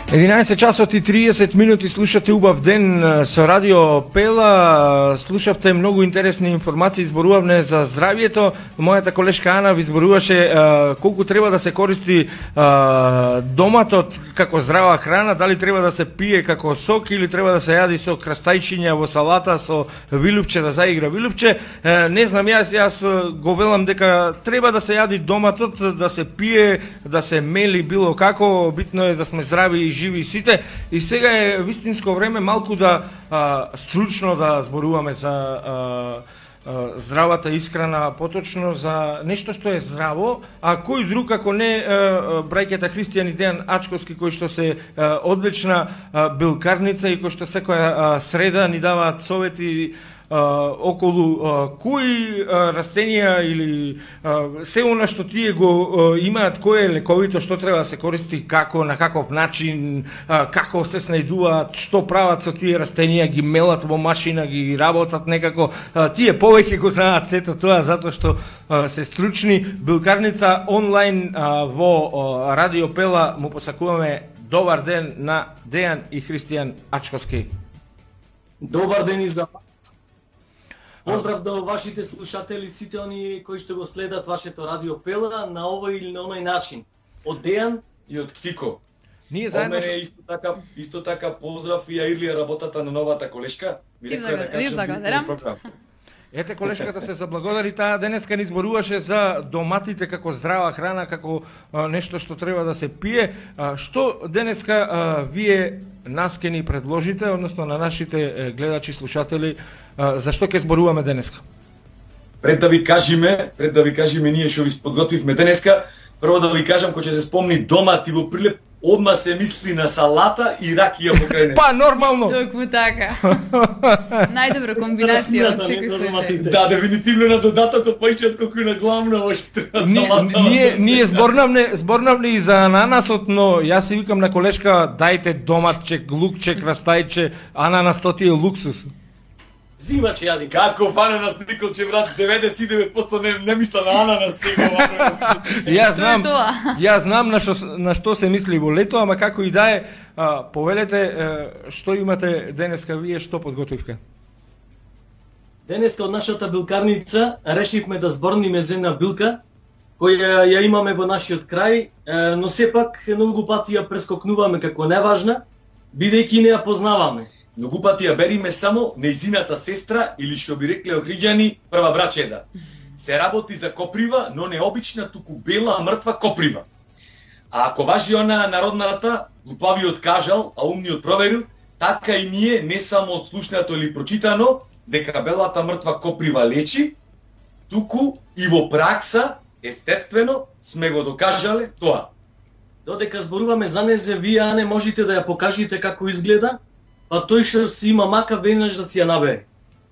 11 часот и 30 минути слушате убав ден со Радио Пела. Слушавте многу интересни информации, изборувавме за здравието. Мојата колешка Ана ви изборуваше колку треба да се користи доматот како здрава храна, дали треба да се пие како сок или треба да се јади со крастајчиња во салата, со вилупче, да заигра вилупче. Не знам, јас го велам дека треба да се јади доматот, да се пие, да се мели било како, битно е да сме здрави и живи сите. И сега е вистинско време малку да стручно да зборуваме за здравата исхрана, поточно за нешто што е здраво, а кој друг ако не браќата христијани Дејан Ачковски, кој што се одлична билкарница и кој што секоја среда ни даваат совети околу кои растенија или се она што тие го имаат, кој е лековито, што треба да се користи, како, на каков начин, како се снајдуваат, што прават со тие растенија, ги мелат во машина, ги работат некако. Тие повеќе го знаат сето тоа затоа што се стручни. Билкарница онлайн во Радио Пела му посакуваме добар ден на Дејан и Христијан Ачковски. Добар ден и за поздрав до вашите слушатели, сите они кои што го следат вашето Радио Пела на овој или на оној начин. Од Дејан и од Кико. Ние заедно мене исто така поздрав и ја Ирлија работата на новата колешка. Ете, колешката се заблагодари, таа денеска ни зборуваше за доматите како здрава храна, како нешто што треба да се пие. Што денеска вие нас ке ни предложите, односно на нашите гледачи, слушатели, за што ќе зборуваме денеска? Пред да ви кажеме ние што ви подготвивме денеска, прво да ви кажам кој ќе се спомни домати во Прилеп, одма се мисли на салата и ракија во крај. Па нормално. Токму така. Најдобра комбинација од секој случај. Да, дефинитивно на додатокот поише од колку на главно во што салата. Ние зборнавме и за ананасот, но јас си викам на колешка, дајте доматче, лукче, крастајче, ананас то ти е луксус. Зимаче јади. Како ананас Николче, брат, 99% не мисла на ананас сега. Јас знам на што се мисли во лето, ама како и да е, повелете што имате денеска вие, што подготвивте? Денеска од нашата билкарница решивме да зборниме за една билка која ја имаме во нашиот крај, но сепак многу пати ја прескокнуваме како неважна, бидејќи не ја познаваме. Многу пати ја бериме само нејзината сестра или што би рекле Охриѓани прва брачеда. Се работи за коприва, но не обична, туку бела мртва коприва. А ако важи она народната, глупавиот кажал, а умниот проверил, така и ние не само од слушнато или прочитано дека белата мртва коприва лечи, туку и во пракса, естествено, сме го докажале тоа. Додека зборуваме за незе, вие не можете да ја покажете како изгледа, па тој што си има мака веднаш да си ја набере.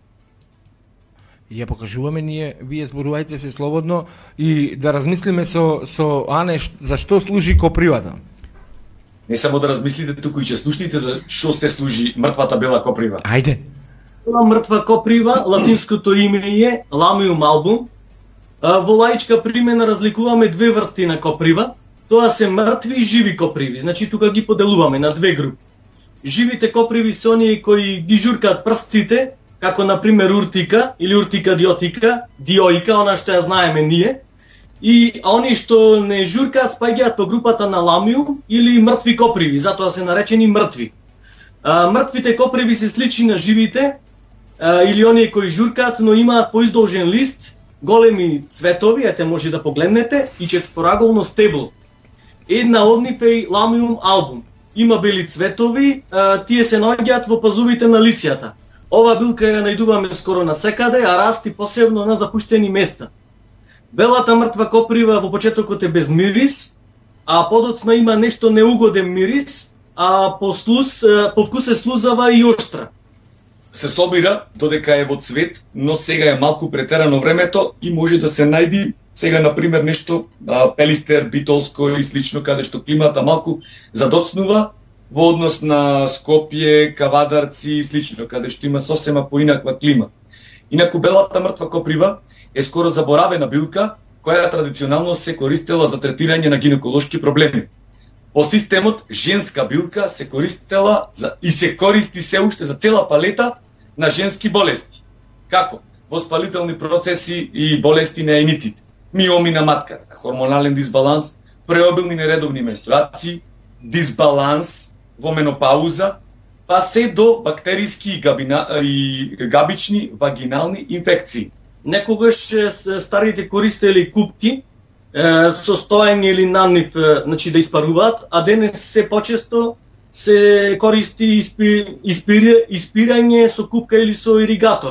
Ја покажуваме ние, вие зборувајте се слободно и да размислиме со Ане за што служи копривата. Не само да размислите, туку и ќе слушните за што се служи мртвата бела коприва. Ајде. Мртва коприва, латинското име е Lamium album. Во лаичка примена разликуваме две врсти на коприва. Тоа се мртви и живи коприви, значи тука ги поделуваме на две групи. Живите коприви се оние кои ги журкаат прстите, како на пример уртика или уртика диоика, она што ја знаеме ние. И оние што не журкаат спаѓаат во групата на ламиум или мртви коприви, затоа се наречени мртви. Мртвите коприви се слични на живите или оние кои журкаат, но имаат поиздолжен лист, големи цветови, ете може да погледнете, и четвораголно стебло. Една од нив е Lamium album. Има бели цветови, тие се наоѓаат во пазувите на лисјата. Ова билка ја најдуваме скоро насекаде, а расти посебно на запуштени места. Белата мртва коприва во почетокот е без мирис, а подоцна има нешто неугоден мирис, а по вкус е слузава и оштра. Се собира додека е во цвет, но сега е малку претерано времето и може да се најди сега, например, нешто пелистер, битолско и слично, каде што климата малку задоцнува во однос на Скопје, Кавадарци и слично, каде што има сосема поинаква клима. Инаку белата мртва коприва е скоро заборавена билка, која традиционално се користела за третирање на гинеколошки проблеми. Во системот женска билка се користела и се користи се уште за цела палета на женски болести. Како? Воспалителни процеси и болести на јајниците, миоми на матката, хормонален дисбаланс, преобилни нередовни менструации, дисбаланс во менопауза, па се до бактериски и габични вагинални инфекции. Некогаш старите користели купки со стоење или нанив, значи да испаруваат, а денес се почесто се користи испирање со купка или со иригатор.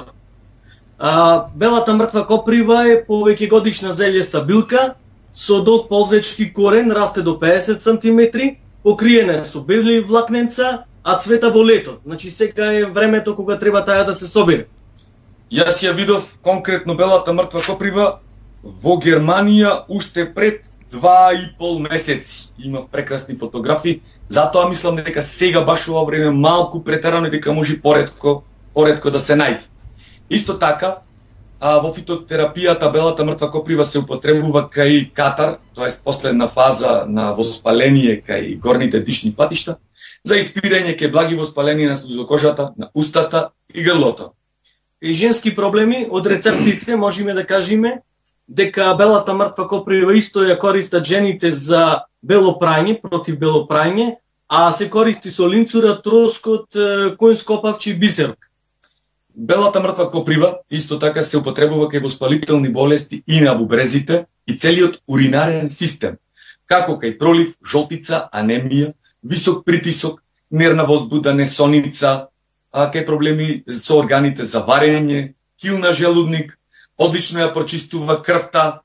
Белата мртва коприва е повеќе годишна зелјеста билка со долг ползечки корен, расте до 50 см, покриена со бели влакненца, а цвета во лето. Значи сега е времето кога треба таја да се собере. Јас ја видов конкретно белата мртва коприва во Германија уште пред 2,5 месеци. Имав прекрасни фотографии, затоа мислам дека сега баш ова време малку претерано дека може поретко да се најде. Исто така, во фитотерапијата белата мртва коприва се употребува кај катар, тоест последна фаза на воспаление кај горните дишни патишта, за испирање кај благи воспалени на слузокожата, на устата и грлото. И женски проблеми, од рецептите можеме да кажеме дека белата мртва коприва исто ја користат жените за бело прајње, против бело прајње, а се користи со линцура, троскот, коњско павче и бисерок. Белата мртва коприва исто така се употребува кај воспалителни болести и на бубрезите и целиот уринарен систем, како кај пролив, жолтица, анемија, висок притисок, нервна возбуда, несоница, кај проблеми со органите за варење, кил на желудник, одлично ја прочистува крвта,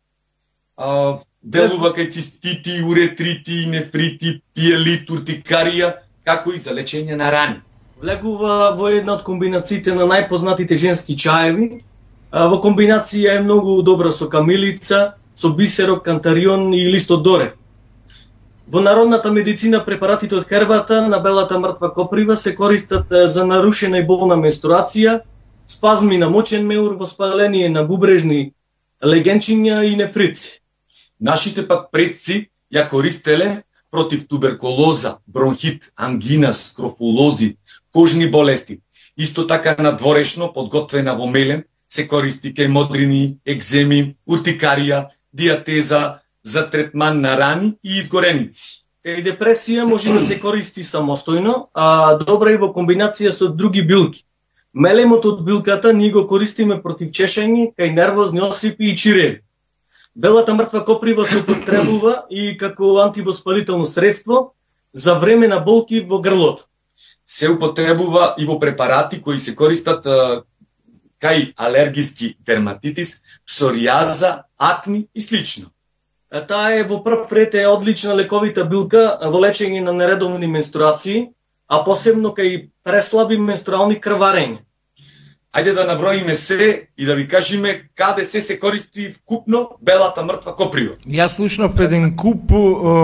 делува кај цистити, уретрити, нефрити, пиелит, уртикарија, како и за лечење на рани. Влегува во една од комбинациите на најпознатите женски чаеви. Во комбинација е многу добра со камилица, со бисерок, кантарион и листот доре. Во народната медицина препаратите од хербата на белата мртва коприва се користат за нарушена и болна менструација, спазми на мочен меур, воспаление на бубрежни легенчиња и нефрит. Нашите пак предци ја користеле против туберкулоза, бронхит, ангина, скрофулози, кожни болести. Исто така надворешно подготвена во мелем се користи кај модрини, екземи, уртикарија, диатеза, за третман на рани и изгореници. Кај депресија може да се користи самостојно, а добра и во комбинација со други билки. Мелемот од билката ние го користиме против чешање, кај нервозни осипи и чиреви. Белата мртва коприва се употребува и како антивоспалително средство за време на болки во грлото. Се употребува и во препарати кои се користат кај алергиски дерматитис, псориаза, акни и слично. Таа е во прв ред е одлична лековита билка во лечење на нередовни менструации, а посебно кај преслаби менструални крварења. Ајде да наброиме се и да ви кажеме каде се користи вкупно белата мртва коприва. Јас слушнав еден куп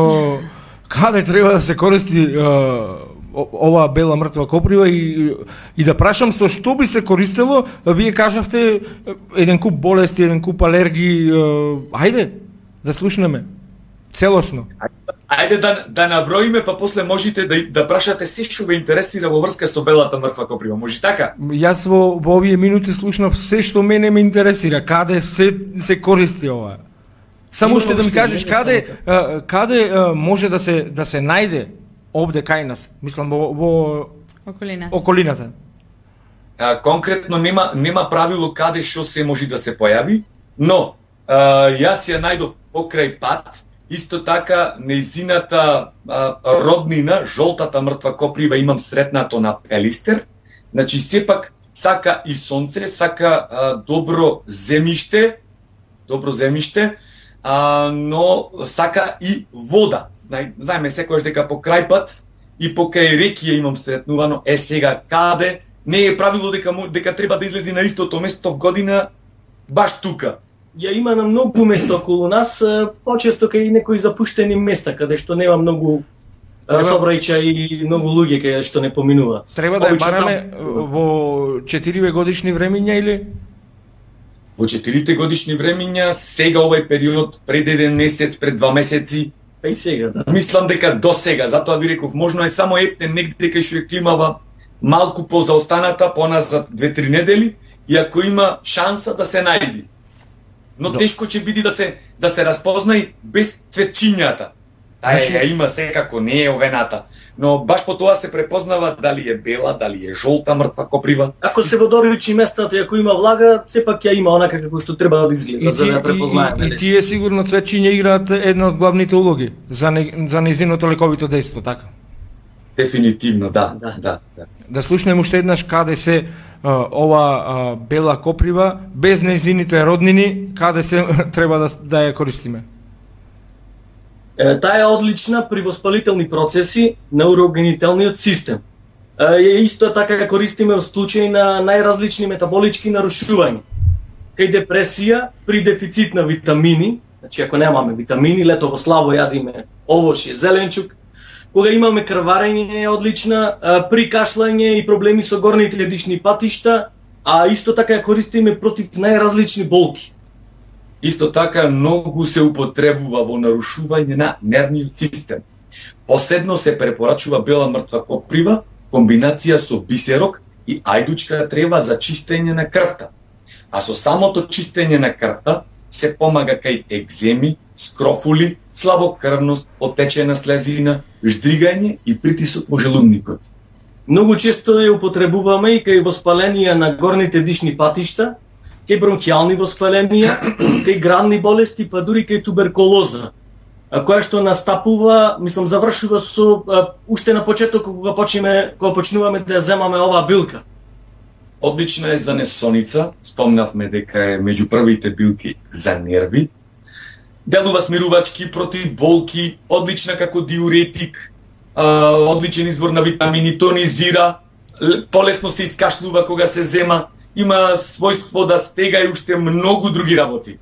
каде треба да се користи оваа бела мртва коприва и да прашам со што би се користело. Вие кажавте еден куп болести, еден куп алергии. Ајде да слушнеме целосно. Ајде да наброиме, па после можете да прашате се што ве интересира во врска со белата мртва коприва. Може така? Јас во овие минути слушнав се што мене ме интересира, каде се користи ова. Само што да ми кажеш каде може да се најде овде кај нас, мислам во околината. Конкретно нема правило каде што се може да се појави, но јас ја најдов покрај пат. Исто така, нејзината роднина, жолтата мртва коприва, имам сретнато на Пелистер. Значи, сепак сака и сонце, сака добро земјиште, но сака и вода. Знаеме секојаш дека по крајпат и покрај реки ја имам сретнувано. Сега, каде? Не е правило дека треба да излези на истото место в година, баш тука. Ја има на многу места околу нас, почесто кај некои запуштени места, каде што нема многу сообраќај и многу луѓе кај што не поминуваат. Треба да ја бараме во 4 годишни времиња или? Во 4 годишни времиња, сега овај период, пред 1 месец, пред 2 месеци. Па и сега, да. Мислам дека до сега, затоа ви реков, можно е само ептен негде кај што е климава малку позаостаната, поназад 2-3 недели, и ако има шанса да се најди. Но тешко ќе биде да се разпознаи без цветчињата. Ја има секако, не е овената. Но баш по тоа се препознава дали е бела, дали е жолта мртва коприва. Ако се водоричи местата и ако има влага, сепак ја има онака како што треба да изгледа, за да ја препознаеме. И тие сигурно цветчиња играат една од главните улоги за нејзиното лековито дејство, така? Дефинитивно, да. Да слушнеме уште еднаш каде се ова бела коприва, без нејзините роднини, каде се треба да ја користиме? Таа е одлична при воспалителни процеси на урогенителниот систем. Исто така ја користиме во случај на најразлични метаболички нарушувања. Кај депресија, при дефицит на витамини, значи ако немаме витамини, летово слабо јадиме овошје, зеленчук, кога имаме крварење е одлична, при кашлање и проблеми со горните дишни патишта, а исто така ја користиме против најразлични болки. Исто така многу се употребува во нарушување на нервниот систем. Посебно се препорачува бела мртва коприва, комбинација со бисерок и ајдучка трева за чистење на крвта. А со самото чистење на крвта се помага кај екземи, скрофули, слабокрвност, отечена слезина, ждригање и притисок во желудникот. Многу често ја употребуваме и кај воспаленија на горните дишни патишта, кај бронхијални воспаленија, кај гранни болести, па дури кај туберкулоза, која што настапува, завршува со уште на почеток кога почнуваме да ја земаме оваа билка. Одлична е за несоница, спомнавме дека е меѓу првите билки за нерви. Делува смирувачки против болки, одлична како диуретик, одличен извор на витамини, тонизира, полесно се искашлува кога се зема, има својство да стега и уште многу други работи.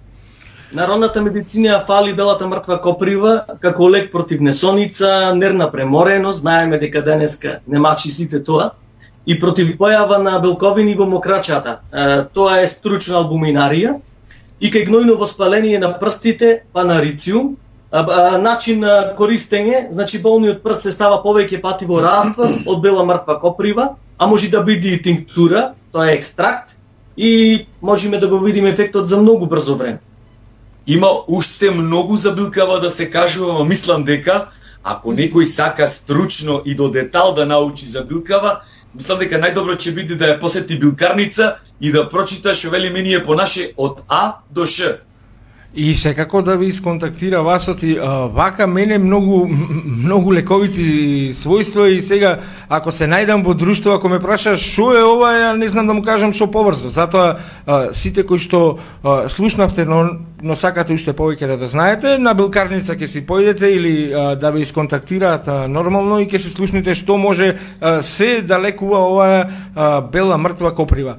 Народната медицина ја фали белата мртва коприва како лек против несоница, нервна премореност, знаеме дека денеска не мачи сите тоа, и против појава на белковини во мокрачата. Тоа е стручна албуминарија, и кај гнојно воспаление на прстите, панарициум, начин на користење, значи болниот прст се става повеќе пати во раствор од бела мртва коприва, а може да биде и тинктура, тоа е екстракт, и можеме да го видиме ефектот за многу брзо време. Има уште многу за билкава да се кажува, мислам дека ако некој сака стручно и до детал да научи за билкава, мислам дека најдобро ќе биде да ја посети билкарница и да прочита што вели мение по наше од А до Ш. И секако да ви исконтактира Васот и вака мене многу лековити својства, и сега ако се најдам во друштво, ако ме прашаш шо е ова, ја не знам да му кажам шо побрзо. Затоа сите кои што слушнавте, но сакате уште повеќе да знаете, на билкарница ќе си појдете или да ви исконтактираат нормално и ќе се слушнете што може се да лекува оваа бела мртва коприва.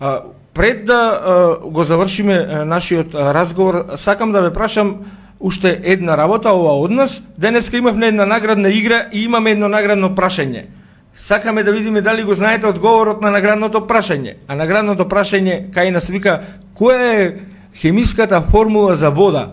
Пред да го завршиме нашиот разговор, сакам да ве прашам уште една работа, ова од нас. Денеска имавме една наградна игра и имаме едно наградно прашање. Сакаме да видиме дали го знаете одговорот на наградното прашање. А наградното прашање кај нас вика: која е хемиската формула за вода?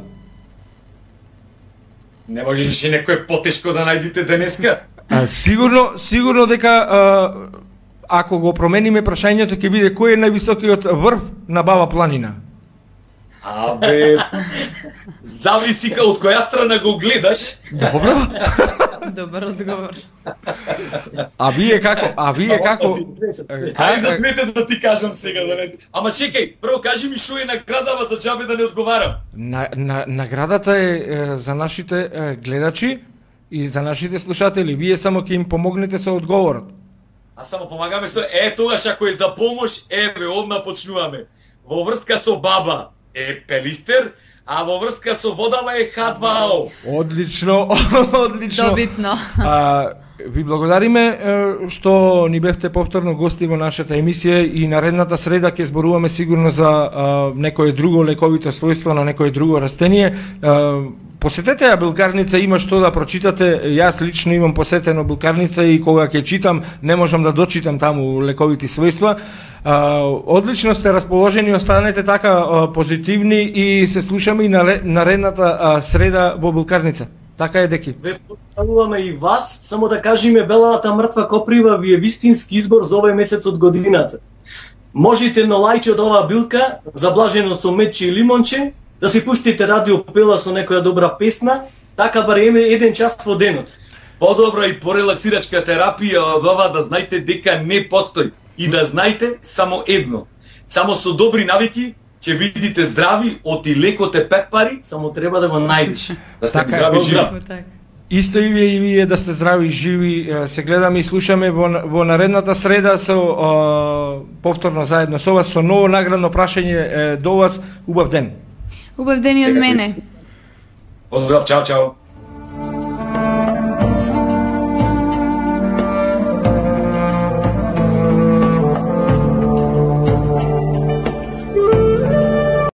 Не можеше некој потешко да најдите денеска? Сигурно дека ако го промениме прашањето ќе биде кој е највисокиот врв на Баба планина. Абе, зависи од која страна го гледаш. Добро. Добар одговор. А вие како? Ај за двете да ти кажам сега да не. Ама чекај, прво кажи ми што е наградава за џабе да не одговарам. Наградата е за нашите гледачи и за нашите слушатели. Вие само ќе им помогнете со одговорот. А само помагаме со тогаш ако е за помош, одма почнуваме. Во врска со баба е пелистер, а во врска со водава е H2O. Одлично. Добитно. Ви благодариме што ни бевте повторно гости во нашата емисија, и наредната среда ќе зборуваме сигурно за некое друго лековито својство на некое друго растение. Посетете ја билкарница, има што да прочитате. Јас лично имам посетено билкарница и кога ќе читам не можам да дочитам таму лековити својства. Одлично сте расположени, останете така позитивни и се слушаме и наредната среда во билкарница. Така е, деки. Ве поздравуваме и вас, само да кажеме белата мртва коприва ви е вистински избор за овој месец од годината. Можете на лајче од оваа билка, заблажено со мече и лимонче, да си пуштите радио Пела со некоја добра песна, така барем 1 час во денот. Подобра и порелаксирачка терапија од ова да знаете дека не постои и да знаете само едно. Само со добри навики ќе видите здрави, оти леко те пекпари, Само треба да го најдеш. да сте Така е, здрави живи. Така. Исто и вие да сте здрави и живи, се гледаме и слушаме во наредната среда со повторно заедно со вас со ново наградно прашање до вас. Убав ден. Убав ден и од мене. Поздрав, чао, чао.